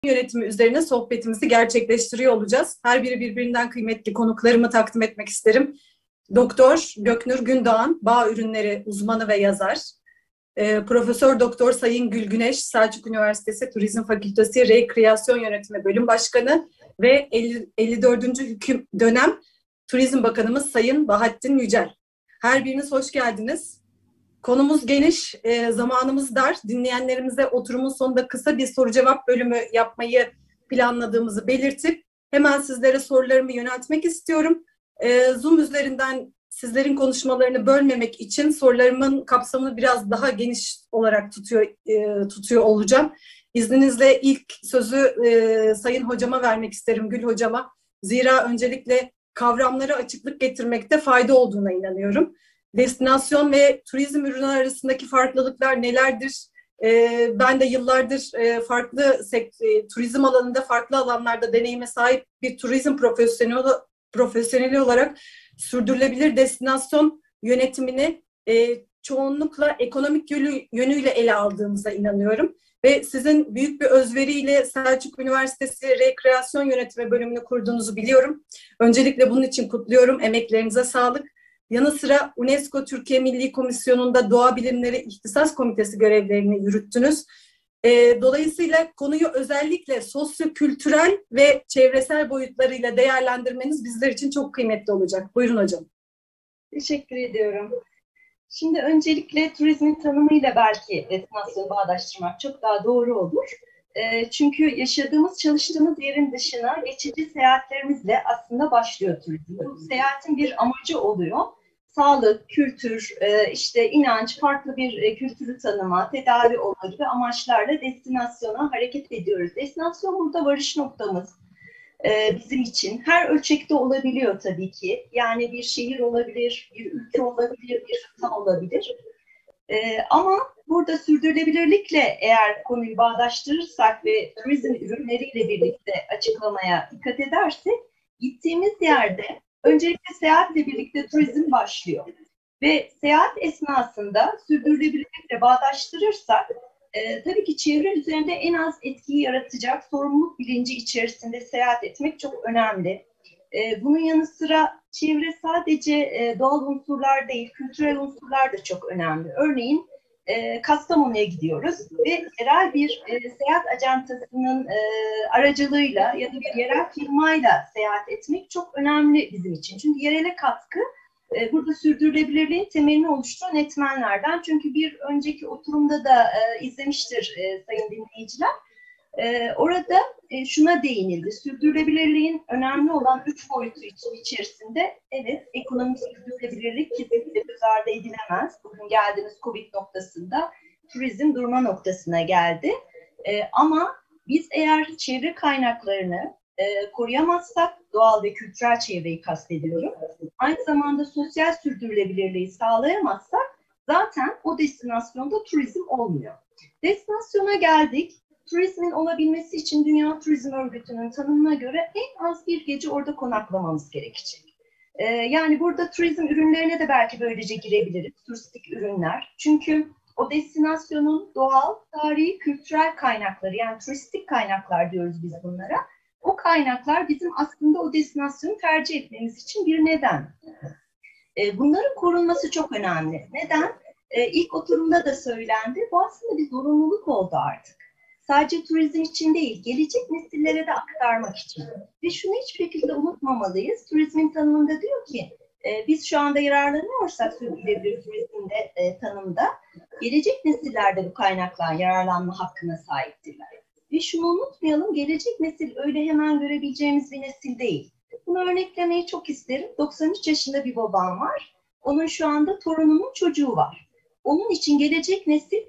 yönetimi üzerine sohbetimizi gerçekleştiriyor olacağız. Her biri birbirinden kıymetli konuklarımı takdim etmek isterim. Doktor Göknur Gündoğan, bağ ürünleri uzmanı ve yazar. Profesör Doktor Sayın Gül Güneş, Selçuk Üniversitesi Turizm Fakültesi Rekreasyon Yönetimi Bölüm Başkanı ve 54. dönem Turizm Bakanımız Sayın Bahattin Yücel. Her biriniz hoş geldiniz. Konumuz geniş, zamanımız dar. Dinleyenlerimize oturumun sonunda kısa bir soru cevap bölümü yapmayı planladığımızı belirtip hemen sizlere sorularımı yöneltmek istiyorum. Zoom üzerinden sizlerin konuşmalarını bölmemek için sorularımın kapsamını biraz daha geniş olarak tutuyor olacağım. İzninizle ilk sözü Sayın Hocama vermek isterim, Gül Hocama. Zira öncelikle kavramlara açıklık getirmekte fayda olduğuna inanıyorum. Destinasyon ve turizm ürünü arasındaki farklılıklar nelerdir? Ben de yıllardır farklı turizm alanında, farklı alanlarda deneyime sahip bir turizm profesyoneli olarak sürdürülebilir destinasyon yönetimini çoğunlukla ekonomik yönüyle ele aldığımıza inanıyorum. Ve sizin büyük bir özveriyle Selçuk Üniversitesi Rekreasyon Yönetimi bölümünü kurduğunuzu biliyorum. Öncelikle bunun için kutluyorum. Emeklerinize sağlık. Yanı sıra UNESCO Türkiye Milli Komisyonu'nda Doğa Bilimleri İhtisas Komitesi görevlerini yürüttünüz. Dolayısıyla konuyu özellikle sosyo-kültürel ve çevresel boyutlarıyla değerlendirmeniz bizler için çok kıymetli olacak. Buyurun hocam. Teşekkür ediyorum. Şimdi öncelikle turizmin tanımıyla belki destinasyonu bağdaştırmak çok daha doğru olur. Çünkü yaşadığımız, çalıştığımız yerin dışına geçici seyahatlerimizle aslında başlıyor turizm. Bu seyahatin bir amacı oluyor. Sağlık, kültür, işte inanç, farklı bir kültürü tanıma, tedavi olma gibi amaçlarla destinasyona hareket ediyoruz. Destinasyon burada varış noktamız bizim için. Her ölçekte olabiliyor tabii ki. Yani bir şehir olabilir, bir ülke olabilir, bir kıta olabilir. Ama burada sürdürülebilirlikle eğer konuyu bağdaştırırsak ve turizm ürünleriyle birlikte açıklamaya dikkat edersek, gittiğimiz yerde öncelikle seyahatle birlikte turizm başlıyor. Ve seyahat esnasında sürdürülebilirlikle bağdaştırırsak, tabii ki çevre üzerinde en az etkiyi yaratacak sorumluluk bilinci içerisinde seyahat etmek çok önemli. Bunun yanı sıra çevre sadece doğal unsurlar değil, kültürel unsurlar da çok önemli. Örneğin Kastamonu'ya gidiyoruz ve yerel bir seyahat ajantasının aracılığıyla ya da bir yerel firmayla seyahat etmek çok önemli bizim için. Çünkü yerele katkı burada sürdürülebilirliğin temelini oluşturan etmenlerden. Çünkü bir önceki oturumda da izlemiştir sayın dinleyiciler. Orada şuna değinildi. Sürdürülebilirliğin önemli olan 3 boyutu içerisinde evet ekonomik sürdürülebilirlik kesinlikle göz ardı edilemez. Bugün geldiğimiz Covid noktasında turizm durma noktasına geldi. Ama biz eğer çevre kaynaklarını koruyamazsak, doğal ve kültürel çevreyi kastediyorum, aynı zamanda sosyal sürdürülebilirliği sağlayamazsak zaten o destinasyonda turizm olmuyor. Destinasyona geldik. Turizmin olabilmesi için Dünya Turizm Örgütü'nün tanımına göre en az bir gece orada konaklamamız gerekecek. Yani burada turizm ürünlerine de belki böylece girebiliriz, turistik ürünler. Çünkü o destinasyonun doğal, tarihi, kültürel kaynakları, yani turistik kaynaklar diyoruz biz bunlara. O kaynaklar bizim aslında o destinasyonu tercih etmemiz için bir neden. Bunların korunması çok önemli. Neden? İlk oturumda da söylendi. Bu aslında bir zorunluluk oldu artık. Sadece turizm için değil, gelecek nesillere de aktarmak için. Ve şunu hiçbir şekilde unutmamalıyız. Turizmin tanımında diyor ki, biz şu anda yararlanıyorsak sürdürülebilir turizmde tanımda, gelecek nesiller de bu kaynaklardan yararlanma hakkına sahiptirler. Ve şunu unutmayalım, gelecek nesil öyle hemen görebileceğimiz bir nesil değil. Bunu örneklemeyi çok isterim. 93 yaşında bir babam var. Onun şu anda torununun çocuğu var. Onun için gelecek nesil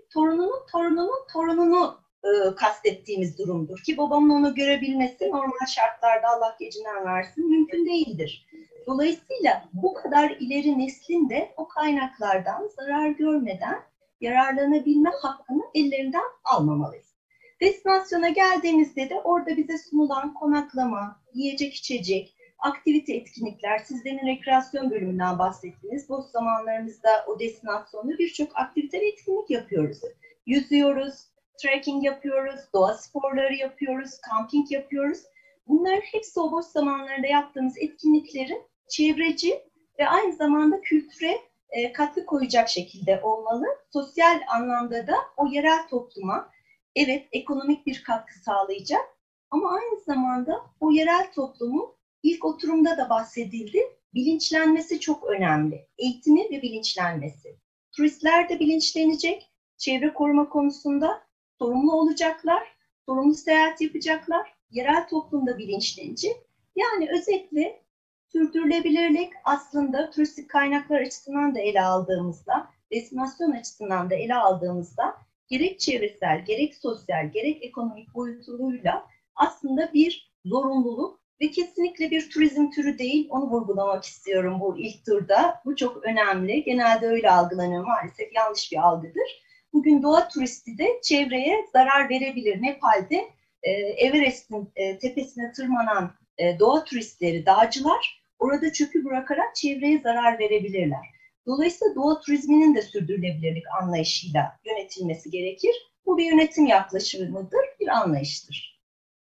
torununu kastettiğimiz durumdur. Ki babamın onu görebilmesi normal şartlarda Allah gecinden versin mümkün değildir. Dolayısıyla bu kadar ileri neslin de o kaynaklardan zarar görmeden yararlanabilme hakkını ellerinden almamalıyız. Destinasyona geldiğimizde de orada bize sunulan konaklama, yiyecek içecek, aktivite etkinlikler, siz demin rekreasyon bölümünden bahsettiniz. Boş zamanlarımızda o destinasyonda birçok aktivite ve etkinlik yapıyoruz. Yüzüyoruz, trekking yapıyoruz, doğa sporları yapıyoruz, kamping yapıyoruz. Bunların hepsi o boş zamanlarında yaptığımız etkinliklerin çevreci ve aynı zamanda kültüre katkı koyacak şekilde olmalı. Sosyal anlamda da o yerel topluma evet ekonomik bir katkı sağlayacak ama aynı zamanda o yerel toplumun ilk oturumda da bahsedildi. Bilinçlenmesi çok önemli. Eğitimi ve bilinçlenmesi. Turistler de bilinçlenecek. Çevre koruma konusunda sorumlu olacaklar. Sorumlu seyahat yapacaklar. Yerel toplumda bilinçlenecek. Yani özetle sürdürülebilirlik aslında turistik kaynaklar açısından da ele aldığımızda, destinasyon açısından da ele aldığımızda gerek çevresel, gerek sosyal, gerek ekonomik boyutuyla aslında bir zorunluluk ve kesinlikle bir turizm türü değil, onu vurgulamak istiyorum bu ilk turda. Bu çok önemli. Genelde öyle algılanıyor, maalesef yanlış bir algıdır. Bugün doğa turisti de çevreye zarar verebilir. Nepal'de Everest'in tepesine tırmanan doğa turistleri, dağcılar orada çöpü bırakarak çevreye zarar verebilirler. Dolayısıyla doğa turizminin de sürdürülebilirlik anlayışıyla yönetilmesi gerekir. Bu bir yönetim yaklaşımıdır, bir anlayıştır.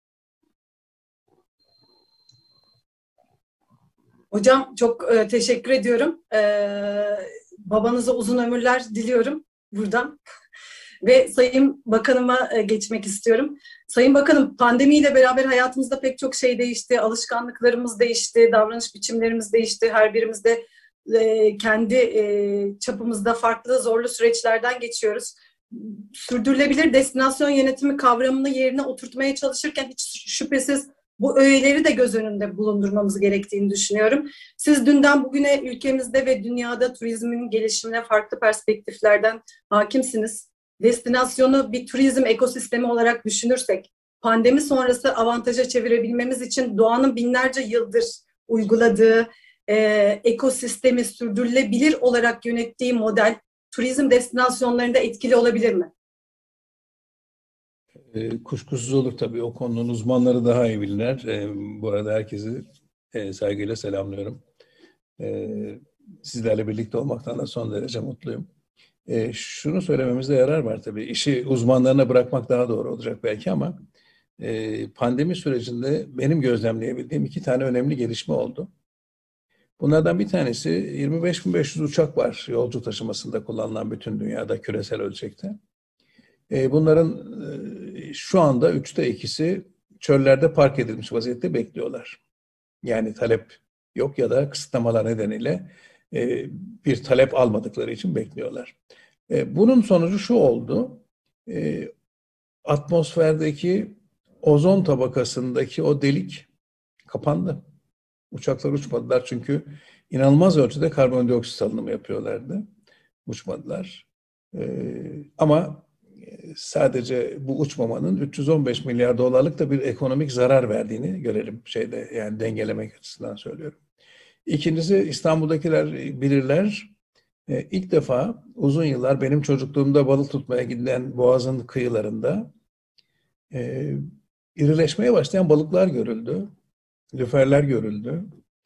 Hocam çok teşekkür ediyorum. Babanıza uzun ömürler diliyorum buradan. Ve Sayın Bakanıma geçmek istiyorum. Sayın Bakanım, pandemiyle beraber hayatımızda pek çok şey değişti. Alışkanlıklarımız değişti, davranış biçimlerimiz değişti. Her birimiz de kendi çapımızda farklı zorlu süreçlerden geçiyoruz. Sürdürülebilir destinasyon yönetimi kavramını yerine oturtmaya çalışırken hiç şüphesiz bu öğeleri de göz önünde bulundurmamız gerektiğini düşünüyorum. Siz dünden bugüne ülkemizde ve dünyada turizmin gelişimine farklı perspektiflerden hakimsiniz. Destinasyonu bir turizm ekosistemi olarak düşünürsek, pandemi sonrası avantaja çevirebilmemiz için doğanın binlerce yıldır uyguladığı ekosistemi sürdürülebilir olarak yönettiği model turizm destinasyonlarında etkili olabilir mi? Kuşkusuz olur tabii. O konunun uzmanları daha iyi bilirler. Bu arada herkesi saygıyla selamlıyorum. Sizlerle birlikte olmaktan da son derece mutluyum. Şunu söylememizde yarar var tabii. İşi uzmanlarına bırakmak daha doğru olacak belki ama pandemi sürecinde benim gözlemleyebildiğim 2 tane önemli gelişme oldu. Bunlardan bir tanesi 25.500 uçak var yolcu taşımasında kullanılan bütün dünyada küresel ölçekte. Bunların şu anda 2/3'ü çöllerde park edilmiş vaziyette bekliyorlar. Yani talep yok ya da kısıtlamalar nedeniyle bir talep almadıkları için bekliyorlar. Bunun sonucu şu oldu. Atmosferdeki ozon tabakasındaki o delik kapandı. Uçaklar uçmadılar çünkü inanılmaz ölçüde karbondioksit salınımı yapıyorlardı. Uçmadılar. Ama sadece bu uçmamanın 315 milyar dolarlık da bir ekonomik zarar verdiğini görelim yani dengelemek açısından söylüyorum. İkincisi İstanbul'dakiler bilirler. İlk defa uzun yıllar benim çocukluğumda balık tutmaya gidilen Boğaz'ın kıyılarında irileşmeye başlayan balıklar görüldü. Lüferler görüldü.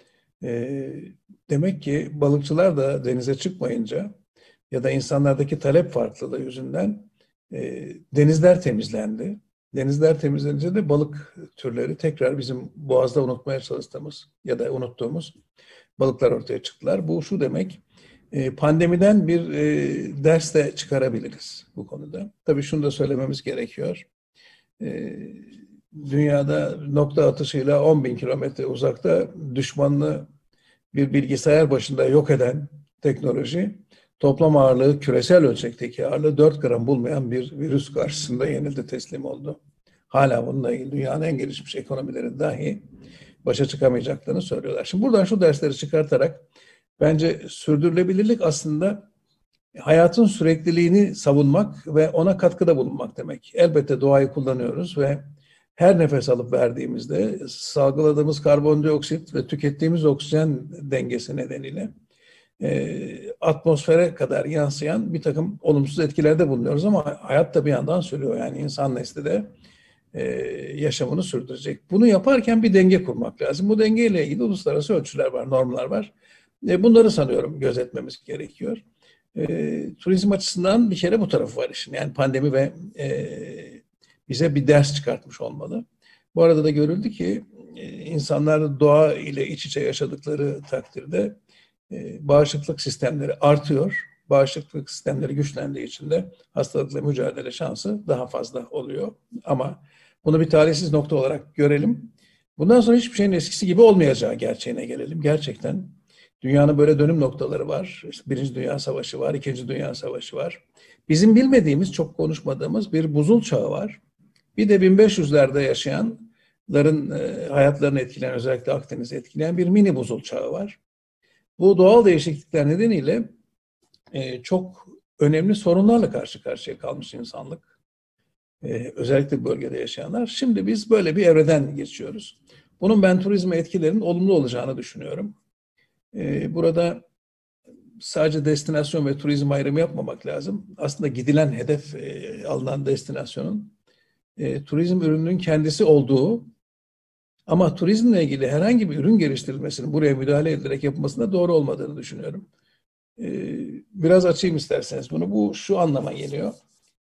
Demek ki balıkçılar da denize çıkmayınca ya da insanlardaki talep farklılığı yüzünden denizler temizlendi. Denizler temizlenince de balık türleri tekrar bizim Boğaz'da unutmaya çalıştığımız ya da unuttuğumuz balıklar ortaya çıktılar. Bu şu demek, pandemiden bir ders de çıkarabiliriz bu konuda. Tabii şunu da söylememiz gerekiyor. Dünyada nokta atışıyla 10.000 kilometre uzakta düşmanını bir bilgisayar başında yok eden teknoloji, toplam ağırlığı, küresel ölçekteki ağırlığı 4 gram bulmayan bir virüs karşısında yenildi, teslim oldu. Hala bununla ilgili dünyanın en gelişmiş ekonomileri dahi başa çıkamayacaklarını söylüyorlar. Şimdi buradan şu dersleri çıkartarak bence sürdürülebilirlik aslında hayatın sürekliliğini savunmak ve ona katkıda bulunmak demek. Elbette doğayı kullanıyoruz ve her nefes alıp verdiğimizde salgıladığımız karbondioksit ve tükettiğimiz oksijen dengesi nedeniyle atmosfere kadar yansıyan bir takım olumsuz etkilerde bulunuyoruz ama hayat da bir yandan sürüyor. Yani insan nesli de yaşamını sürdürecek. Bunu yaparken bir denge kurmak lazım. Bu dengeyle ilgili uluslararası ölçüler var, normlar var. Bunları sanıyorum gözetmemiz gerekiyor. Turizm açısından bir kere bu tarafı var işin. Yani pandemi ve bize bir ders çıkartmış olmalı. Bu arada da görüldü ki insanlar doğa ile iç içe yaşadıkları takdirde bağışıklık sistemleri artıyor. Bağışıklık sistemleri güçlendiği için de hastalıkla mücadele şansı daha fazla oluyor. Ama bunu bir talihsiz nokta olarak görelim. Bundan sonra hiçbir şeyin eskisi gibi olmayacağı gerçeğine gelelim. Gerçekten dünyanın böyle dönüm noktaları var. İşte Birinci Dünya Savaşı var, İkinci Dünya Savaşı var. Bizim bilmediğimiz, çok konuşmadığımız bir buzul çağı var. Bir de 1500'lerde yaşayanların hayatlarını etkileyen, özellikle Akdeniz'i etkileyen bir mini buzul çağı var. Bu doğal değişiklikler nedeniyle çok önemli sorunlarla karşı karşıya kalmış insanlık. Özellikle bölgede yaşayanlar. Şimdi biz böyle bir evreden geçiyoruz. Bunun ben turizme etkilerinin olumlu olacağını düşünüyorum. Burada sadece destinasyon ve turizm ayrımı yapmamak lazım. Aslında gidilen hedef, alınan destinasyonun turizm ürününün kendisi olduğu ama turizmle ilgili herhangi bir ürün geliştirilmesinin buraya müdahale edilerek yapılmasına doğru olmadığını düşünüyorum. Biraz açayım isterseniz bunu. Bu şu anlama geliyor.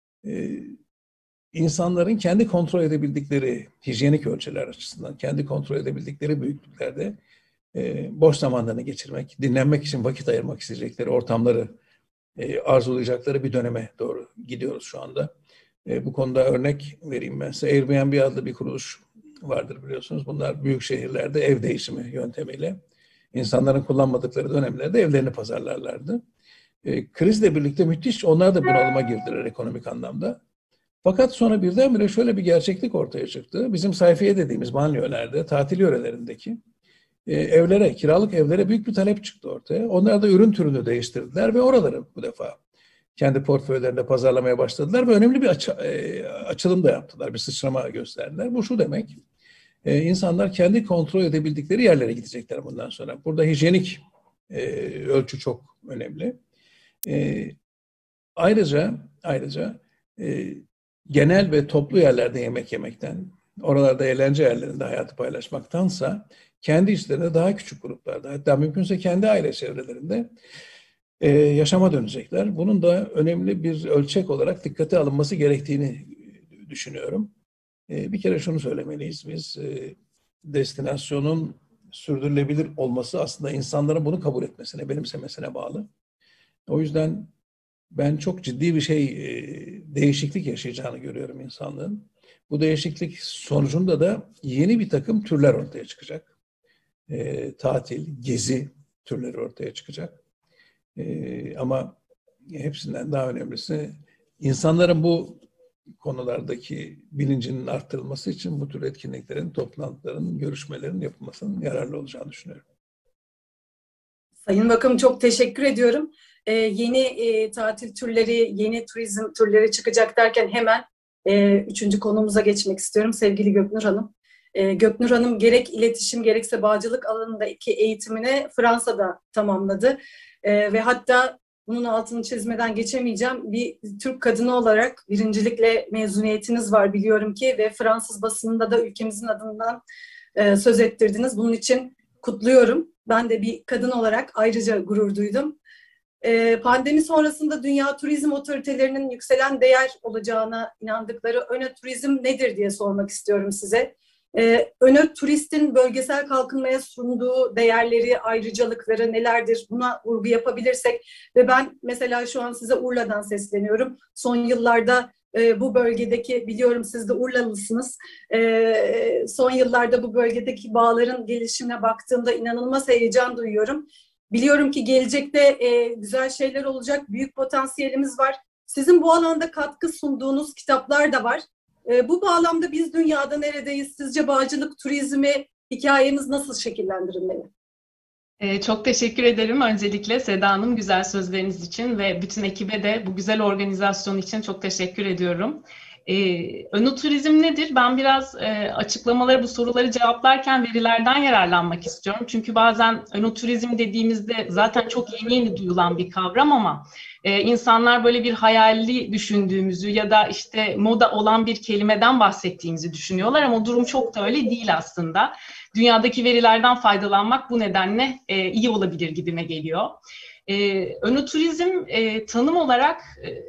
İnsanların kendi kontrol edebildikleri hijyenik ölçüler açısından, kendi kontrol edebildikleri büyüklüklerde boş zamanlarını geçirmek, dinlenmek için vakit ayırmak isteyecekleri ortamları arzulayacakları bir döneme doğru gidiyoruz şu anda. Bu konuda örnek vereyim ben size. Airbnb adlı bir kuruluş vardır biliyorsunuz. Bunlar büyük şehirlerde ev değişimi yöntemiyle insanların kullanmadıkları dönemlerde evlerini pazarlarlardı. Krizle birlikte müthiş onlar da bunalıma girdiler ekonomik anlamda. Fakat sonra birdenbire şöyle bir gerçeklik ortaya çıktı. Bizim sayfiye dediğimiz banliyölerde, tatil yörelerindeki evlere, kiralık evlere büyük bir talep çıktı ortaya. Onlar da ürün türünü değiştirdiler ve oraları bu defa kendi portföylerinde pazarlamaya başladılar ve önemli bir açılım da yaptılar, bir sıçrama gösterdiler. Bu şu demek, insanlar kendi kontrol edebildikleri yerlere gidecekler bundan sonra. Burada hijyenik ölçü çok önemli. Ayrıca genel ve toplu yerlerde yemek yemekten, oralarda eğlence yerlerinde hayatı paylaşmaktansa kendi içlerinde daha küçük gruplarda, hatta mümkünse kendi aile çevrelerinde yaşama dönecekler. Bunun da önemli bir ölçek olarak dikkate alınması gerektiğini düşünüyorum. Bir kere şunu söylemeliyiz biz, destinasyonun sürdürülebilir olması aslında insanların bunu kabul etmesine, benimsemesine bağlı. O yüzden ben çok ciddi bir değişiklik yaşayacağını görüyorum insanlığın. Bu değişiklik sonucunda da yeni bir takım türler ortaya çıkacak. Tatil, gezi türleri ortaya çıkacak. Ama hepsinden daha önemlisi insanların bu konulardaki bilincinin arttırılması için bu tür etkinliklerin, toplantıların, görüşmelerin yapılmasının yararlı olacağını düşünüyorum. Sayın Bakanım çok teşekkür ediyorum. Yeni tatil türleri, yeni turizm türleri çıkacak derken hemen 3. konumuza geçmek istiyorum sevgili Göknur Hanım. Göknur Hanım gerek iletişim gerekse bağcılık alanındaki eğitimini Fransa'da tamamladı. Ve hatta bunun altını çizmeden geçemeyeceğim. Bir Türk kadını olarak birincilikle mezuniyetiniz var biliyorum ki ve Fransız basınında da ülkemizin adından söz ettirdiniz. Bunun için kutluyorum. Ben de bir kadın olarak ayrıca gurur duydum. Pandemi sonrasında dünya turizm otoritelerinin yükselen değer olacağına inandıkları öne turizm nedir diye sormak istiyorum size. Öne turistin bölgesel kalkınmaya sunduğu değerleri, ayrıcalıkları nelerdir? Buna vurgu yapabilirsek ve ben mesela şu an size Urla'dan sesleniyorum. Son yıllarda bu bölgedeki, biliyorum siz de Urlalısınız, son yıllarda bu bölgedeki bağların gelişimine baktığımda inanılmaz heyecan duyuyorum. Biliyorum ki gelecekte güzel şeyler olacak, büyük potansiyelimiz var. Sizin bu alanda katkı sunduğunuz kitaplar da var. Bu bağlamda biz dünyada neredeyiz? Sizce bağcılık turizmi hikayemiz nasıl şekillendirilmeli? Çok teşekkür ederim öncelikle Seda Hanım güzel sözleriniz için ve bütün ekibe de bu güzel organizasyon için çok teşekkür ediyorum. Önoturizm nedir? Ben biraz açıklamaları, bu soruları cevaplarken verilerden yararlanmak istiyorum. Çünkü bazen önoturizm dediğimizde zaten çok yeni duyulan bir kavram ama insanlar böyle bir hayali düşündüğümüzü ya da işte moda olan bir kelimeden bahsettiğimizi düşünüyorlar ama durum çok da öyle değil aslında. Dünyadaki verilerden faydalanmak bu nedenle iyi olabilir gibime geliyor. Önotürizm tanım olarak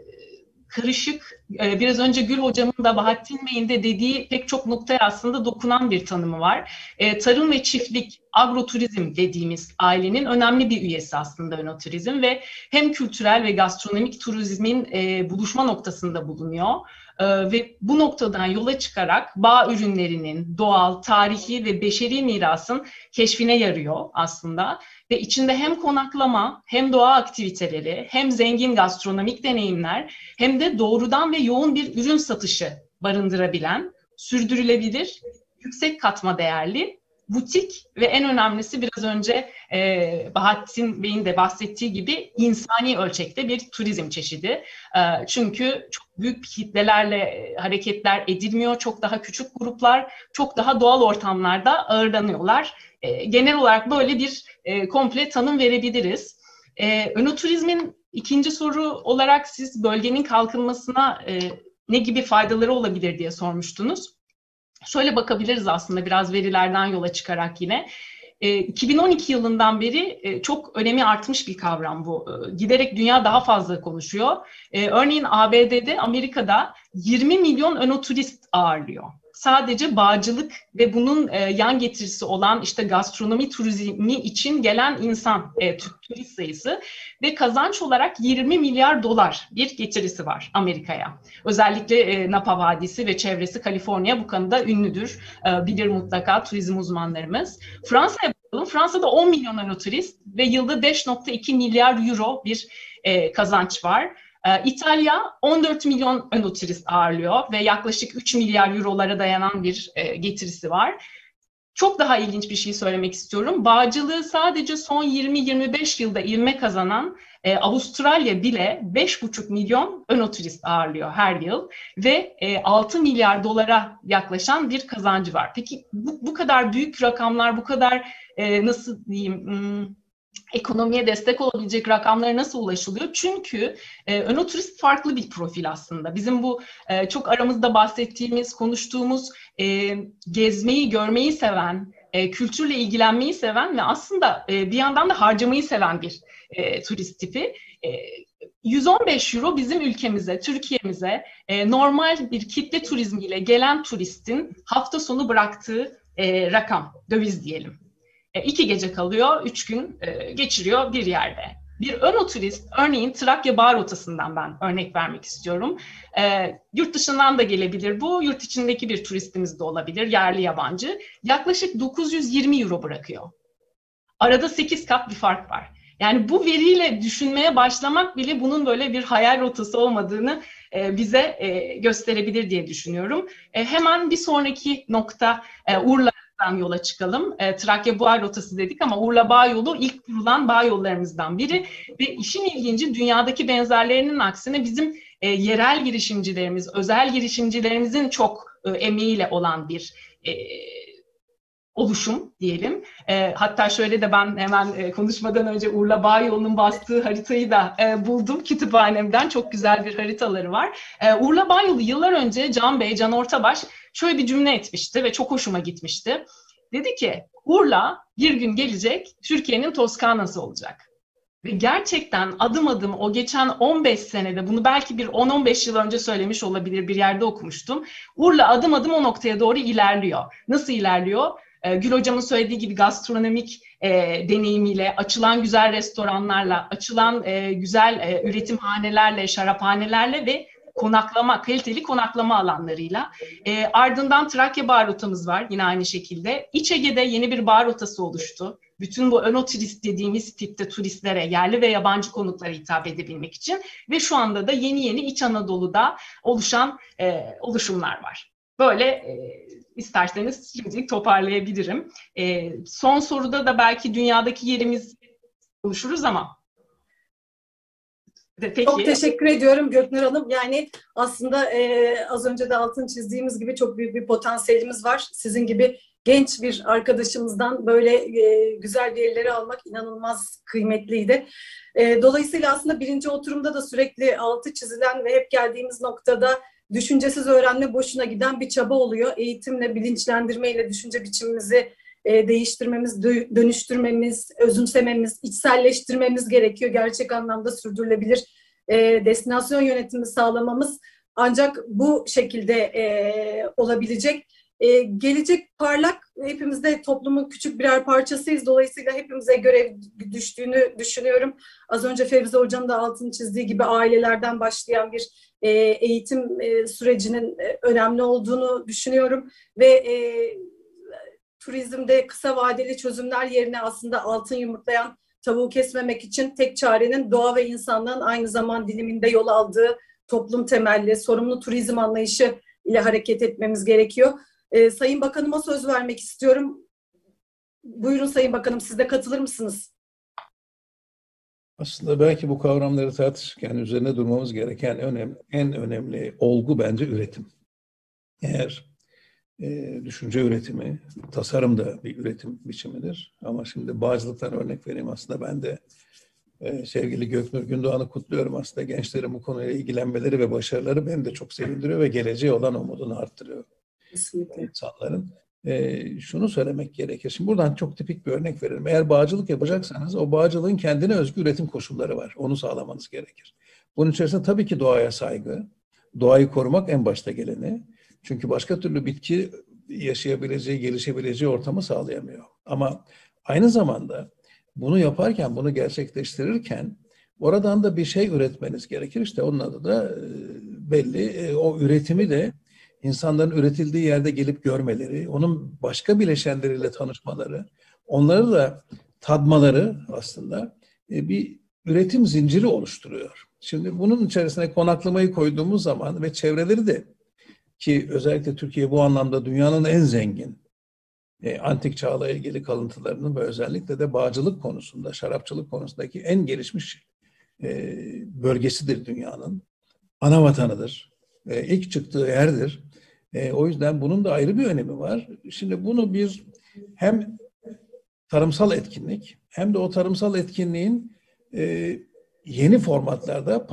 karışık, biraz önce Gül Hocam'ın da Bahattin Bey'in de dediği pek çok noktaya aslında dokunan bir tanımı var. Tarım ve çiftlik, agroturizm dediğimiz ailenin önemli bir üyesi aslında önotürizm ve hem kültürel ve gastronomik turizmin buluşma noktasında bulunuyor. Ve bu noktadan yola çıkarak bağ ürünlerinin doğal, tarihi ve beşeri mirasın keşfine yarıyor aslında. Ve içinde hem konaklama, hem doğa aktiviteleri, hem zengin gastronomik deneyimler, hem de doğrudan ve yoğun bir ürün satışı barındırabilen, sürdürülebilir, yüksek katma değerli, butik ve en önemlisi biraz önce Bahattin Bey'in de bahsettiği gibi insani ölçekte bir turizm çeşidi. Çünkü çok büyük kitlelerle hareketler edilmiyor, çok daha küçük gruplar, çok daha doğal ortamlarda ağırlanıyorlar. Genel olarak böyle bir komple tanım verebiliriz. Önotürizmin ikinci soru olarak siz bölgenin kalkınmasına ne gibi faydaları olabilir diye sormuştunuz. Şöyle bakabiliriz aslında biraz verilerden yola çıkarak yine. 2012 yılından beri çok önemi artmış bir kavram bu. Giderek dünya daha fazla konuşuyor. Örneğin ABD'de, Amerika'da 20 milyon önoturist ağırlıyor. Sadece bağcılık ve bunun yan getirisi olan işte gastronomi turizmi için gelen insan, turist sayısı ve kazanç olarak 20 milyar dolar bir getirisi var Amerika'ya. Özellikle Napa Vadisi ve çevresi Kaliforniya bu konuda ünlüdür. Bilir mutlaka turizm uzmanlarımız. Fransa'ya bakalım. Fransa'da 10 milyon önoturist ve yılda 5,2 milyar euro bir kazanç var. İtalya 14 milyon önoturist ağırlıyor ve yaklaşık 3 milyar eurolara dayanan bir getirisi var. Çok daha ilginç bir şey söylemek istiyorum. Bağcılığı sadece son 20-25 yılda ivme kazanan Avustralya bile 5,5 milyon önoturist ağırlıyor her yıl ve 6 milyar dolara yaklaşan bir kazancı var. Peki bu kadar büyük rakamlar, bu kadar nasıl diyeyim... ekonomiye destek olabilecek rakamlara nasıl ulaşılıyor? Çünkü önoturist farklı bir profil aslında. Bizim bu çok aramızda bahsettiğimiz, konuştuğumuz gezmeyi, görmeyi seven, kültürle ilgilenmeyi seven ve aslında bir yandan da harcamayı seven bir turist tipi. 115 euro bizim ülkemize, Türkiye'mize normal bir kitle turizmiyle gelen turistin hafta sonu bıraktığı rakam, döviz diyelim. 2 gece kalıyor, 3 gün geçiriyor bir yerde. Bir önoturist, örneğin Trakya Bağ Rotası'ndan ben örnek vermek istiyorum. Yurt dışından da gelebilir bu, yurt içindeki bir turistimiz de olabilir, yerli yabancı. Yaklaşık 920 euro bırakıyor. Arada 8 kat bir fark var. Yani bu veriyle düşünmeye başlamak bile bunun böyle bir hayal rotası olmadığını bize gösterebilir diye düşünüyorum. Hemen bir sonraki nokta Urla'dan yola çıkalım. Trakya Bağ Rotası dedik ama Urla Bağ Yolu ilk kurulan bağ yollarımızdan biri. Ve işin ilginci dünyadaki benzerlerinin aksine bizim yerel girişimcilerimiz, özel girişimcilerimizin çok emeğiyle olan bir oluşum diyelim. Hatta şöyle de ben hemen konuşmadan önce Urla Bağ Yolu'nun bastığı haritayı da buldum kütüphanemden. Çok güzel bir haritaları var. Urla Bağ Yolu yıllar önce Can Ortabaş şöyle bir cümle etmişti ve çok hoşuma gitmişti. Dedi ki Urla bir gün gelecek Türkiye'nin Toskana'sı olacak. Ve gerçekten adım adım o geçen 15 senede bunu belki bir 10-15 yıl önce söylemiş olabilir bir yerde okumuştum. Urla adım adım o noktaya doğru ilerliyor. Nasıl ilerliyor? Gül Hocam'ın söylediği gibi gastronomik deneyimiyle, açılan güzel restoranlarla, açılan güzel üretimhanelerle, şaraphanelerle ve konaklama, kaliteli konaklama alanlarıyla. Ardından Trakya Bağ Rotamız var yine aynı şekilde. İç Ege'de yeni bir bağ rotası oluştu. Bütün bu önoturist dediğimiz tipte turistlere, yerli ve yabancı konuklara hitap edebilmek için. Ve şu anda da yeni İç Anadolu'da oluşan oluşumlar var. Böyle isterseniz şimdilik toparlayabilirim. Son soruda da belki dünyadaki yerimiz konuşuruz ama. Peki. Çok teşekkür ediyorum Göknur Hanım. Yani aslında az önce de altını çizdiğimiz gibi çok büyük bir potansiyelimiz var. Sizin gibi genç bir arkadaşımızdan böyle güzel verileri almak inanılmaz kıymetliydi. Dolayısıyla aslında birinci oturumda da sürekli altı çizilen ve hep geldiğimiz noktada düşüncesiz öğrenme boşuna giden bir çaba oluyor. Eğitimle, bilinçlendirmeyle düşünce biçimimizi değiştirmemiz, dönüştürmemiz, özümsememiz, içselleştirmemiz gerekiyor. Gerçek anlamda sürdürülebilir destinasyon yönetimi sağlamamız ancak bu şekilde olabilecek. Gelecek parlak, hepimiz de toplumun küçük birer parçasıyız. Dolayısıyla hepimize görev düştüğünü düşünüyorum. Az önce Fevzi Hoca'nın da altını çizdiği gibi ailelerden başlayan bir eğitim sürecinin önemli olduğunu düşünüyorum. Ve turizmde kısa vadeli çözümler yerine aslında altın yumurtlayan tavuğu kesmemek için tek çarenin doğa ve insanlığın aynı zaman diliminde yol aldığı toplum temelli, sorumlu turizm anlayışı ile hareket etmemiz gerekiyor. Sayın Bakanıma söz vermek istiyorum. Buyurun Sayın Bakanım, siz de katılır mısınız? Aslında belki bu kavramları tartışırken üzerine durmamız gereken en önemli olgu bence üretim. Eğer düşünce üretimi, tasarım da bir üretim biçimidir. Ama şimdi bağcılıktan örnek vereyim. Aslında ben de sevgili Göknur Gündoğan'ı kutluyorum. Aslında gençlerin bu konuyla ilgilenmeleri ve başarıları beni de çok sevindiriyor ve geleceğe olan umudunu arttırıyor. Kesinlikle. İnsanların. Şunu söylemek gerekir. Şimdi buradan çok tipik bir örnek verelim. Eğer bağcılık yapacaksanız o bağcılığın kendine özgü üretim koşulları var. Onu sağlamanız gerekir. Bunun içerisinde tabii ki doğaya saygı, doğayı korumak en başta geleni. Çünkü başka türlü bitki yaşayabileceği, gelişebileceği ortamı sağlayamıyor. Ama aynı zamanda bunu yaparken, bunu gerçekleştirirken oradan da bir şey üretmeniz gerekir. İşte onun adı da belli. O üretimi de İnsanların üretildiği yerde gelip görmeleri, onun başka bileşenleriyle tanışmaları, onları da tadmaları aslında bir üretim zinciri oluşturuyor. Şimdi bunun içerisine konaklamayı koyduğumuz zaman ve çevreleri de, ki özellikle Türkiye bu anlamda dünyanın en zengin antik çağla ilgili kalıntılarının ve özellikle de bağcılık konusunda, şarapçılık konusundaki en gelişmiş bölgesidir dünyanın. Ana vatanıdır. İlk çıktığı yerdir. O yüzden bunun da ayrı bir önemi var. Şimdi bunu bir hem tarımsal etkinlik hem de o tarımsal etkinliğin yeni formatlarda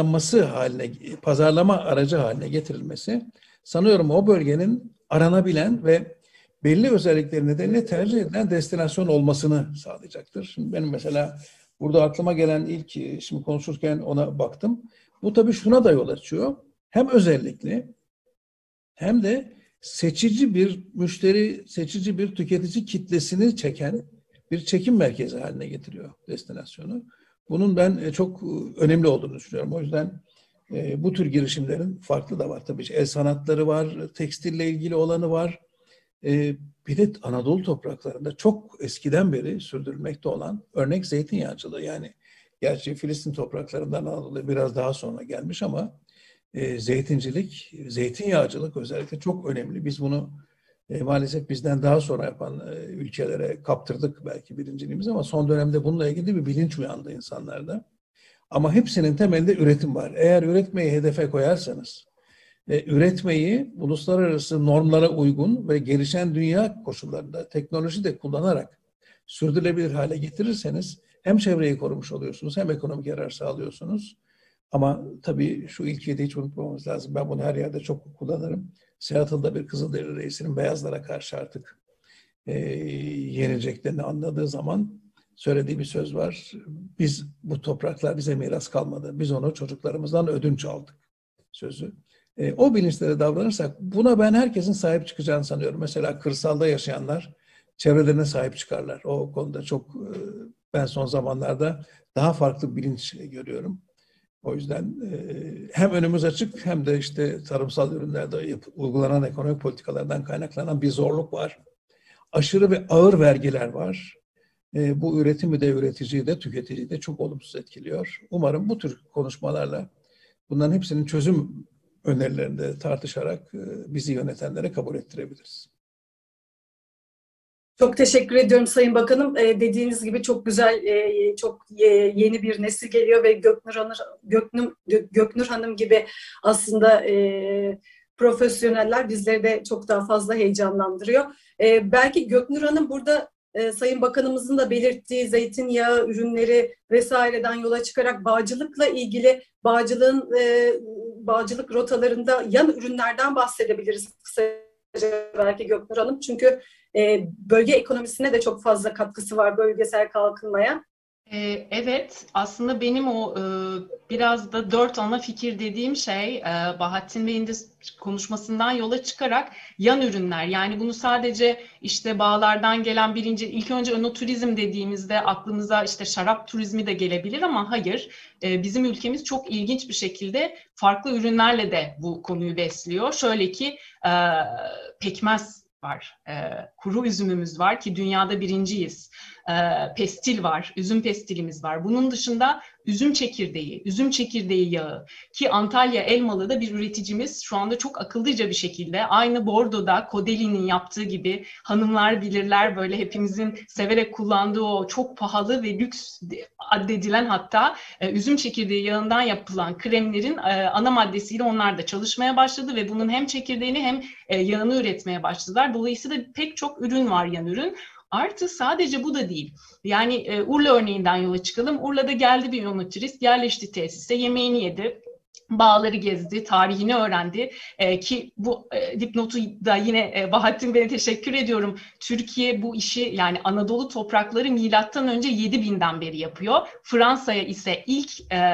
pazarlama aracı haline getirilmesi sanıyorum o bölgenin aranabilen ve belli özellikleri nedeniyle tercih edilen destinasyon olmasını sağlayacaktır. Şimdi benim mesela burada aklıma gelen ilk, şimdi konuşurken ona baktım. Bu tabii şuna da yol açıyor. Hem özellikle hem de seçici bir müşteri, seçici bir tüketici kitlesini çeken bir çekim merkezi haline getiriyor destinasyonu. Bunun ben çok önemli olduğunu düşünüyorum. O yüzden bu tür girişimlerin farklı da var tabii. El sanatları var, tekstille ilgili olanı var. Bir de Anadolu topraklarında çok eskiden beri sürdürülmekte olan örnek zeytinyağcılığı. Yani gerçi Filistin topraklarından Anadolu'ya biraz daha sonra gelmiş ama zeytincilik, zeytinyağcılık özellikle çok önemli. Biz bunu maalesef bizden daha sonra yapan ülkelere kaptırdık belki birinciliğimiz ama son dönemde bununla ilgili bir bilinç uyandı insanlarda. Ama hepsinin temelinde üretim var. Eğer üretmeyi hedefe koyarsanız, üretmeyi uluslararası normlara uygun ve gelişen dünya koşullarında teknoloji de kullanarak sürdürülebilir hale getirirseniz hem çevreyi korumuş oluyorsunuz hem ekonomik yarar sağlıyorsunuz. Ama tabii şu ilkeyi de hiç unutmamamız lazım. Ben bunu her yerde çok kullanırım. Seattle'da bir Kızılderili reisinin beyazlara karşı artık yenileceklerini anladığı zaman söylediği bir söz var. Biz, bu topraklar bize miras kalmadı. Biz onu çocuklarımızdan ödünç aldık sözü. O bilinçlere davranırsak buna ben herkesin sahip çıkacağını sanıyorum. Mesela kırsalda yaşayanlar çevrelerine sahip çıkarlar. O konuda çok ben son zamanlarda daha farklı bilinç görüyorum. O yüzden hem önümüz açık hem de işte tarımsal ürünlerde uygulanan ekonomik politikalardan kaynaklanan bir zorluk var. Aşırı ve ağır vergiler var. Bu üretimi de, üreticiyi de, tüketiciyi de çok olumsuz etkiliyor. Umarım bu tür konuşmalarla bunların hepsinin çözüm önerilerinde tartışarak bizi yönetenlere kabul ettirebiliriz. Çok teşekkür ediyorum Sayın Bakanım. Dediğiniz gibi çok güzel, çok yeni bir nesil geliyor ve Göknur Hanım gibi aslında profesyoneller bizleri de çok daha fazla heyecanlandırıyor. Belki Göknur Hanım burada Sayın Bakanımızın da belirttiği zeytinyağı ürünleri vesaireden yola çıkarak bağcılıkla ilgili bağcılık rotalarında yan ürünlerden bahsedebiliriz kısaca belki Göknur Hanım. Çünkü bölge ekonomisine de çok fazla katkısı var, bölgesel kalkınmaya. Evet, aslında benim o biraz da 4 ana fikir dediğim şey Bahattin Bey'in de konuşmasından yola çıkarak yan ürünler. Yani bunu sadece işte bağlardan gelen ilk önce önoturizm dediğimizde aklımıza işte şarap turizmi de gelebilir ama hayır. Bizim ülkemiz çok ilginç bir şekilde farklı ürünlerle de bu konuyu besliyor. Şöyle ki pekmez var, kuru üzümümüz var ki dünyada birinciyiz. Pestil var, üzüm pestilimiz var. Bunun dışında üzüm çekirdeği yağı ki Antalya Elmalı'da bir üreticimiz şu anda çok akıllıca bir şekilde aynı Bordo'da Kodeli'nin yaptığı gibi hanımlar bilirler böyle hepimizin severek kullandığı o çok pahalı ve lüks addedilen hatta üzüm çekirdeği yağından yapılan kremlerin ana maddesiyle onlar da çalışmaya başladı ve bunun hem çekirdeğini hem yağını üretmeye başladılar. Dolayısıyla pek çok ürün var yan ürün. Artı sadece bu da değil. Yani Urla örneğinden yola çıkalım. Urla'da geldi bir önoturist, yerleşti tesise, yemeğini yedi, bağları gezdi, tarihini öğrendi. Ki bu dipnotu da yine Bahattin Bey'e teşekkür ediyorum. Türkiye bu işi yani Anadolu toprakları milattan önce 7000'den beri yapıyor. Fransa'ya ise ilk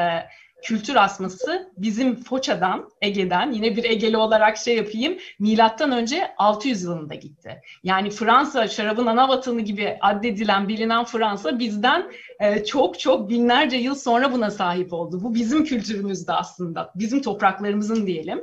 kültür asması bizim Foça'dan, Ege'den, yine bir Egeli olarak milattan önce 600 yılında gitti. Yani Fransa, şarabın ana vatanı gibi addedilen, bilinen Fransa bizden çok çok binlerce yıl sonra buna sahip oldu. Bu bizim kültürümüzde aslında, bizim topraklarımızın diyelim.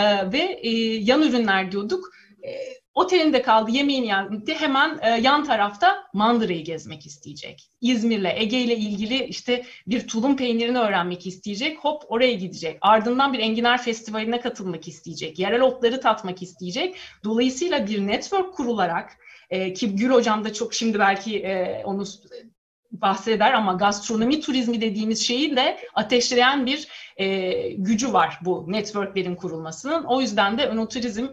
Ve yan ürünler diyorduk. Otelinde kaldı, yemeğini yendi. Hemen yan tarafta Mandıra'yı gezmek isteyecek. İzmir'le, Ege'yle ilgili işte bir tulum peynirini öğrenmek isteyecek. Hop oraya gidecek. Ardından bir enginar festivaline katılmak isteyecek. Yerel otları tatmak isteyecek. Dolayısıyla bir network kurularak ki Gül Hocam da çok şimdi belki onu bahseder ama gastronomi turizmi dediğimiz şeyi de ateşleyen bir gücü var bu networklerin kurulmasının. O yüzden de önoturizm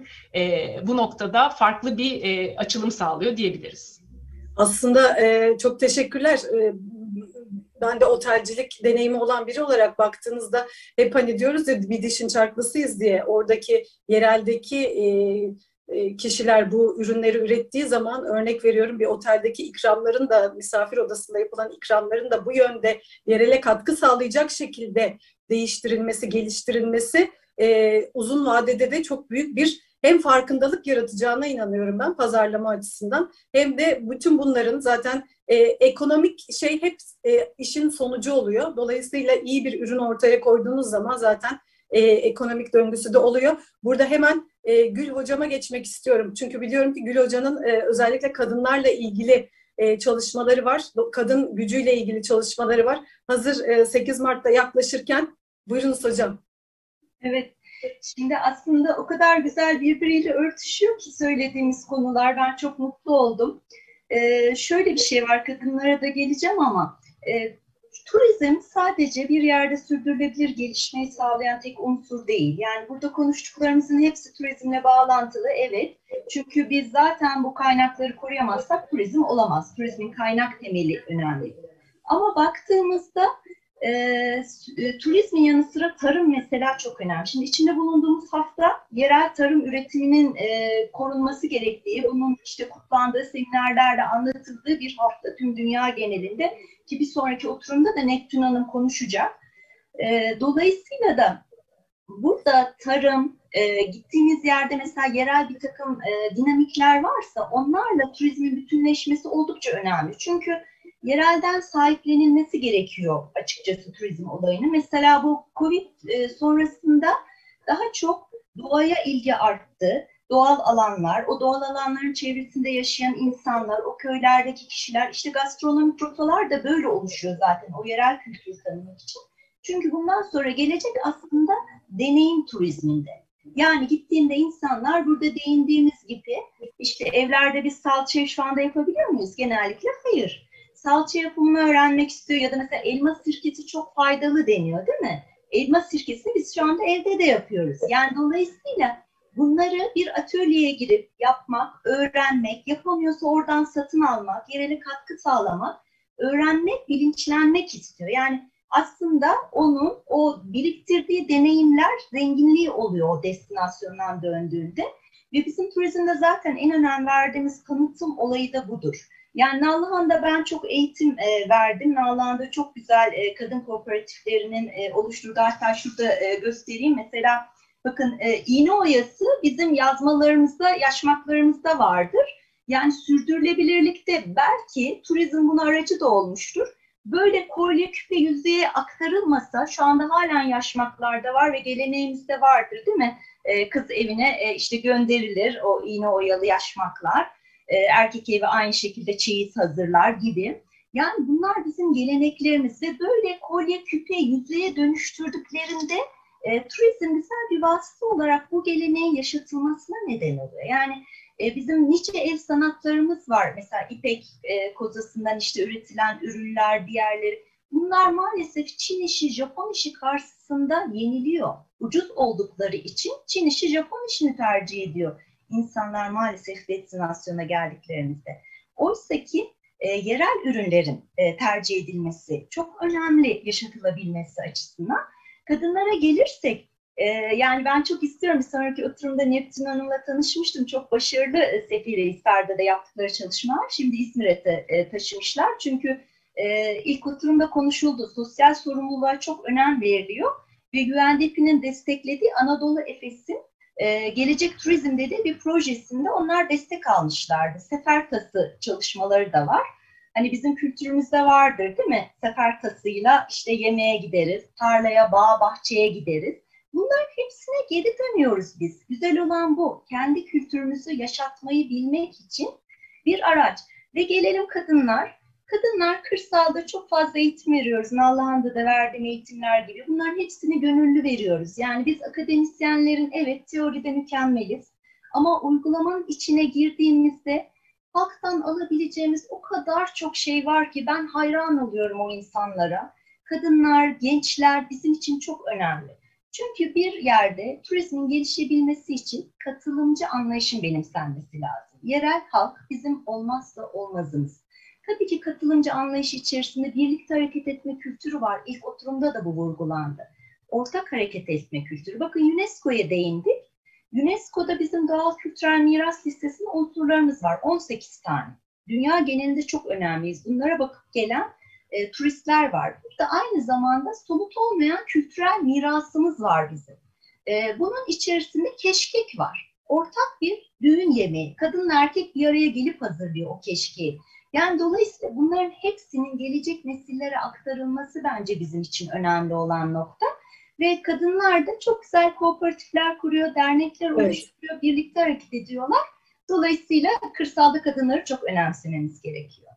bu noktada farklı bir açılım sağlıyor diyebiliriz. Aslında çok teşekkürler. Ben de otelcilik deneyimi olan biri olarak baktığınızda hep hani diyoruz ya bir dişin çarklısıyız diye oradaki yereldeki kişiler bu ürünleri ürettiği zaman örnek veriyorum bir oteldeki ikramların da misafir odasında yapılan ikramların da bu yönde yerele katkı sağlayacak şekilde değiştirilmesi, geliştirilmesi uzun vadede de çok büyük bir hem farkındalık yaratacağına inanıyorum ben pazarlama açısından hem de bütün bunların zaten ekonomik hep işin sonucu oluyor. Dolayısıyla iyi bir ürün ortaya koyduğunuz zaman zaten ekonomik döngüsü de oluyor. Burada hemen Gül Hocam'a geçmek istiyorum. Çünkü biliyorum ki Gül Hoca'nın özellikle kadınlarla ilgili çalışmaları var. Kadın gücüyle ilgili çalışmaları var. Hazır 8 Mart'ta yaklaşırken buyurunuz hocam. Evet. Şimdi aslında o kadar güzel birbiriyle örtüşüyor ki söylediğimiz konular. Ben çok mutlu oldum. Şöyle bir şey var, kadınlara da geleceğim ama turizm sadece bir yerde sürdürülebilir gelişmeyi sağlayan tek unsur değil. Yani burada konuştuklarımızın hepsi turizmle bağlantılı, evet. Çünkü biz zaten bu kaynakları koruyamazsak turizm olamaz. Turizmin kaynak temeli önemli. Ama baktığımızda turizmin yanı sıra tarım mesela çok önemli. Şimdi içinde bulunduğumuz hafta yerel tarım üretiminin korunması gerektiği, bunun işte kutlandığı, seminerlerle anlatıldığı bir hafta tüm dünya genelinde ki bir sonraki oturumda da Nektün Hanım konuşacak. Dolayısıyla da burada tarım, gittiğimiz yerde mesela yerel bir takım dinamikler varsa onlarla turizmin bütünleşmesi oldukça önemli. Çünkü yerelden sahiplenilmesi gerekiyor açıkçası turizm olayını. Mesela bu Covid sonrasında daha çok doğaya ilgi arttı. Doğal alanlar, o doğal alanların çevresinde yaşayan insanlar, o köylerdeki kişiler, işte gastronomik rotalar da böyle oluşuyor zaten o yerel kültürü tanımak için. Çünkü bundan sonra gelecek aslında deneyim turizminde. Yani gittiğinde insanlar burada değindiğimiz gibi işte evlerde biz salçayı şu anda yapabiliyor muyuz? Genellikle hayır. Salça yapımını öğrenmek istiyor ya da mesela elma sirkesi çok faydalı deniyor değil mi? Elma sirkesini biz şu anda evde de yapıyoruz. Yani dolayısıyla bunları bir atölyeye girip yapmak, öğrenmek, yapamıyorsa oradan satın almak, yerele katkı sağlamak, öğrenmek, bilinçlenmek istiyor. Yani aslında onun o biriktirdiği deneyimler zenginliği oluyor o destinasyondan döndüğünde. Ve bizim turizmde zaten en önem verdiğimiz tanıtım olayı da budur. Yani Nallıhan'da ben çok eğitim verdim. Nallıhan'da çok güzel kadın kooperatiflerinin oluşturduğu, hatta şurada göstereyim. Mesela bakın iğne oyası bizim yazmalarımızda, yaşmaklarımızda vardır. Yani sürdürülebilirlikte belki turizm buna aracı da olmuştur. Böyle kolye, küpe yüzeye aktarılmasa, şu anda halen yaşmaklarda var ve geleneğimizde vardır değil mi? Kız evine işte gönderilir o iğne oyalı yaşmaklar. Erkek evi aynı şekilde çeyiz hazırlar gibi. Yani bunlar bizim geleneklerimiz ve böyle kolye, küpe, yüzeye dönüştürdüklerinde turizm güzel bir vasıta olarak bu geleneğin yaşatılmasına neden oluyor. Yani bizim nice el sanatlarımız var. Mesela ipek kozasından işte üretilen ürünler, diğerleri. Bunlar maalesef Çin işi, Japon işi karşısında yeniliyor. Ucuz oldukları için Çin işi, Japon işini tercih ediyor İnsanlar maalesef destinasyona geldiklerimizde. Oysa ki yerel ürünlerin tercih edilmesi çok önemli yaşatılabilmesi açısından. Kadınlara gelirsek, yani ben çok istiyorum. Bir sonraki oturumda Neptün Hanım'la tanışmıştım. Çok başarılı Seferihisar'da da yaptıkları çalışmalar. Şimdi İzmir'e taşımışlar. Çünkü ilk oturumda konuşuldu. Sosyal sorumluluğa çok önem veriliyor. Ve UNDP'nin desteklediği Anadolu Efes'in Gelecek Turizm dediği bir projesinde onlar destek almışlardı. Sefer tası çalışmaları da var. Hani bizim kültürümüzde vardır değil mi? Sefer tasıyla işte yemeğe gideriz, tarlaya, bağa, bahçeye gideriz. Bunların hepsine geri dönüyoruz biz. Güzel olan bu. Kendi kültürümüzü yaşatmayı bilmek için bir araç. Ve gelelim kadınlar. Kadınlar kırsalda çok fazla eğitim veriyoruz. Nallıhan'da da verdiğim eğitimler gibi. Bunların hepsini gönüllü veriyoruz. Yani biz akademisyenlerin evet teoride mükemmeliz. Ama uygulamanın içine girdiğimizde halktan alabileceğimiz o kadar çok şey var ki ben hayran oluyorum o insanlara. Kadınlar, gençler bizim için çok önemli. Çünkü bir yerde turizmin gelişebilmesi için katılımcı anlayışın benimsenmesi lazım. Yerel halk bizim olmazsa olmazımız. Tabii ki katılımcı anlayışı içerisinde birlikte hareket etme kültürü var. İlk oturumda da bu vurgulandı. Ortak hareket etme kültürü. Bakın UNESCO'ya değindik. UNESCO'da bizim doğal kültürel miras listesinde unsurlarımız var. 18 tane. Dünya genelinde çok önemliyiz. Bunlara bakıp gelen turistler var. Burada aynı zamanda somut olmayan kültürel mirasımız var bizim. Bunun içerisinde keşkek var. Ortak bir düğün yemeği. Kadınla erkek bir araya gelip hazırlıyor o keşkeği. Yani dolayısıyla bunların hepsinin gelecek nesillere aktarılması bence bizim için önemli olan nokta. Ve kadınlar da çok güzel kooperatifler kuruyor, dernekler oluşturuyor, evet, birlikte hareket ediyorlar. Dolayısıyla kırsalda kadınları çok önemsememiz gerekiyor.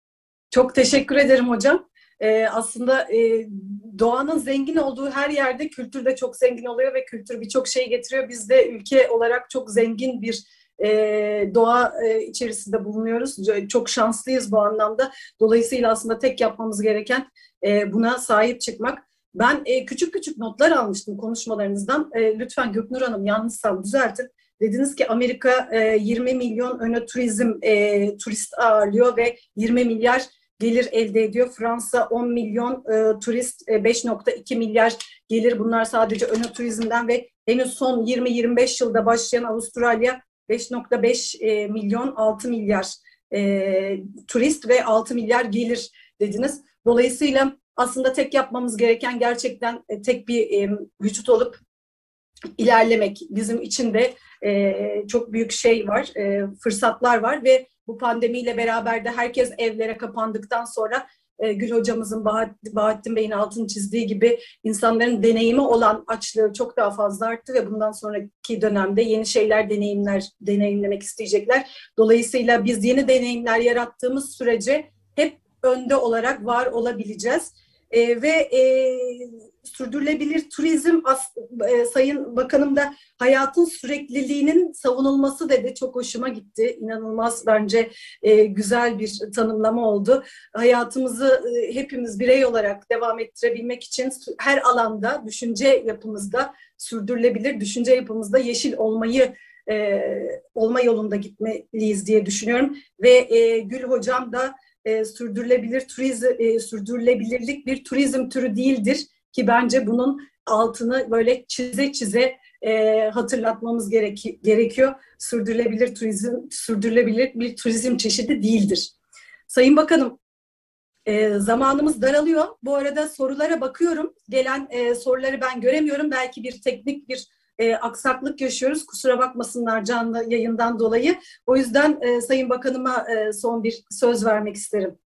Çok teşekkür ederim hocam. Aslında doğanın zengin olduğu her yerde kültür de çok zengin oluyor ve kültür birçok şey getiriyor. Biz de ülke olarak çok zengin bir doğa içerisinde bulunuyoruz. Çok şanslıyız bu anlamda. Dolayısıyla aslında tek yapmamız gereken buna sahip çıkmak. Ben küçük küçük notlar almıştım konuşmalarınızdan. Lütfen Göknur Hanım yanlışsam düzeltin. Dediniz ki Amerika 20 milyon turist ağırlıyor ve 20 milyar gelir elde ediyor. Fransa 10 milyon turist, 5.2 milyar gelir. Bunlar sadece turizmden ve henüz son 20-25 yılda başlayan Avustralya 5.5 milyon 6 milyar turist ve 6 milyar gelir dediniz. Dolayısıyla aslında tek yapmamız gereken gerçekten tek bir vücut olup ilerlemek. Bizim için de çok büyük şey var, fırsatlar var ve bu pandemiyle beraber de herkes evlere kapandıktan sonra Gül hocamızın, Bahattin Bey'in altını çizdiği gibi insanların deneyimi olan açlığı çok daha fazla arttı ve bundan sonraki dönemde yeni şeyler deneyimlemek isteyecekler. Dolayısıyla biz yeni deneyimler yarattığımız sürece hep önde olarak var olabileceğiz. Ve sürdürülebilir turizm Sayın Bakanım da hayatın sürekliliğinin savunulması dedi. Çok hoşuma gitti. İnanılmaz bence güzel bir tanımlama oldu. Hayatımızı hepimiz birey olarak devam ettirebilmek için her alanda, düşünce yapımızda, sürdürülebilir düşünce yapımızda yeşil olma yolunda gitmeliyiz diye düşünüyorum. Ve Gül Hocam da sürdürülebilirlik bir turizm türü değildir ki bence bunun altını böyle çize çize hatırlatmamız gerekiyor. Sürdürülebilir bir turizm çeşidi değildir. Sayın Bakanım, zamanımız daralıyor. Bu arada sorulara bakıyorum. Gelen soruları ben göremiyorum. Belki bir teknik bir aksaklık yaşıyoruz. Kusura bakmasınlar canlı yayından dolayı. O yüzden Sayın Bakanıma son bir söz vermek isterim.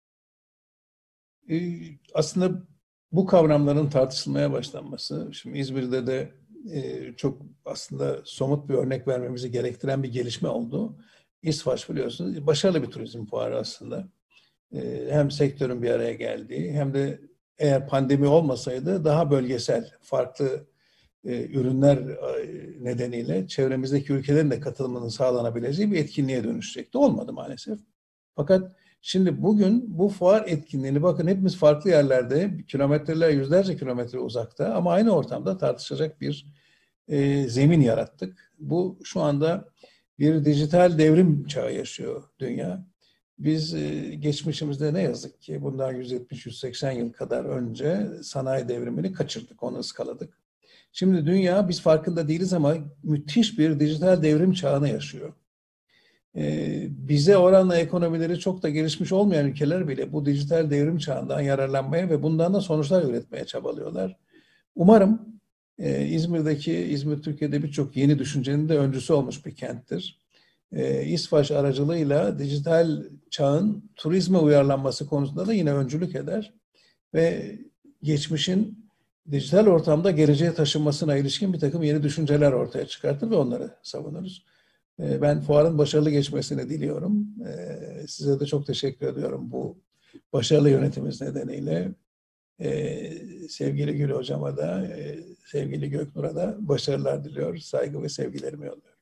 Aslında bu kavramların tartışılmaya başlanması, şimdi İzmir'de de çok aslında somut bir örnek vermemizi gerektiren bir gelişme oldu. İSVAŞ biliyorsunuz başarılı bir turizm fuarı aslında. Hem sektörün bir araya geldiği hem de eğer pandemi olmasaydı daha bölgesel, farklı ürünler nedeniyle çevremizdeki ülkelerin de katılımının sağlanabileceği bir etkinliğe dönüşecekti. Olmadı maalesef. Fakat şimdi bugün bu fuar etkinliğini bakın hepimiz farklı yerlerde, kilometreler, yüzlerce kilometre uzakta ama aynı ortamda tartışacak bir zemin yarattık. Bu şu anda bir dijital devrim çağı yaşıyor dünya. Biz geçmişimizde ne yazık ki bundan 170-180 yıl kadar önce sanayi devrimini kaçırdık, onu ıskaladık. Şimdi dünya biz farkında değiliz ama müthiş bir dijital devrim çağını yaşıyor. Bize oranla ekonomileri çok da gelişmiş olmayan ülkeler bile bu dijital devrim çağından yararlanmaya ve bundan da sonuçlar üretmeye çabalıyorlar. Umarım İzmir Türkiye'de birçok yeni düşüncenin de öncüsü olmuş bir kenttir. İSVAŞ aracılığıyla dijital çağın turizme uyarlanması konusunda da yine öncülük eder ve geçmişin dijital ortamda geleceğe taşınmasına ilişkin bir takım yeni düşünceler ortaya çıkartır ve onları savunuruz. Ben fuarın başarılı geçmesini diliyorum. Size de çok teşekkür ediyorum bu başarılı yönetimimiz nedeniyle. Sevgili Gül Hocam'a da, sevgili Göknur'a da başarılar diliyoruz. Saygı ve sevgilerimi yolluyorum.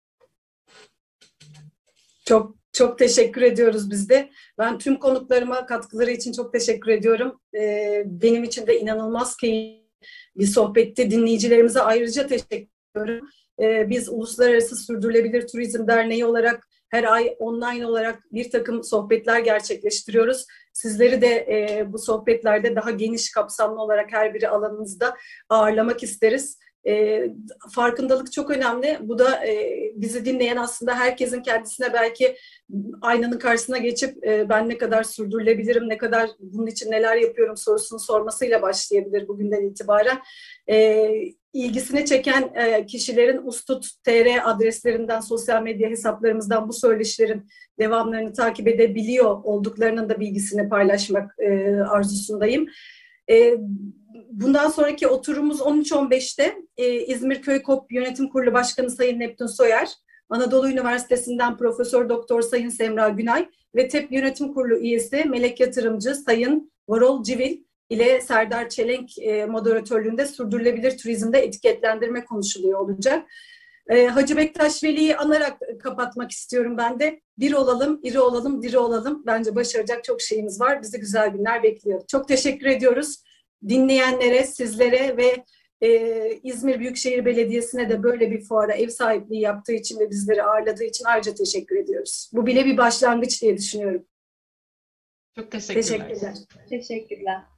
Çok çok teşekkür ediyoruz biz de. Ben tüm konuklarıma katkıları için çok teşekkür ediyorum. Benim için de inanılmaz keyifli bir sohbetti. Dinleyicilerimize ayrıca teşekkür ediyorum. Biz Uluslararası Sürdürülebilir Turizm Derneği olarak her ay online olarak bir takım sohbetler gerçekleştiriyoruz. Sizleri de bu sohbetlerde daha geniş kapsamlı olarak her biri alanınızda ağırlamak isteriz. Farkındalık çok önemli. Bu da bizi dinleyen aslında herkesin kendisine belki aynanın karşısına geçip ben ne kadar sürdürülebilirim, ne kadar bunun için neler yapıyorum sorusunu sormasıyla başlayabilir bugünden itibaren. İlgisini çeken kişilerin Ustut.tr adreslerinden, sosyal medya hesaplarımızdan bu söyleşilerin devamlarını takip edebiliyor olduklarının da bilgisini paylaşmak arzusundayım. Bundan sonraki oturumumuz 13.15'te İzmir Köy KOP Yönetim Kurulu Başkanı Sayın Neptün Soyer, Anadolu Üniversitesi'nden Profesör Doktor Sayın Semra Günay ve TEP Yönetim Kurulu üyesi Melek Yatırımcı Sayın Varol Civil ile Serdar Çelenk moderatörlüğünde sürdürülebilir turizmde etiketlendirme konuşuluyor olacak. Hacı Bektaş Veli'yi anarak kapatmak istiyorum ben de. Bir olalım, iri olalım, diri olalım. Bence başaracak çok şeyimiz var. Bizi güzel günler bekliyor. Çok teşekkür ediyoruz. Dinleyenlere, sizlere ve İzmir Büyükşehir Belediyesi'ne de böyle bir fuara ev sahipliği yaptığı için ve bizleri ağırladığı için ayrıca teşekkür ediyoruz. Bu bile bir başlangıç diye düşünüyorum. Çok teşekkürler. Teşekkürler. Teşekkürler.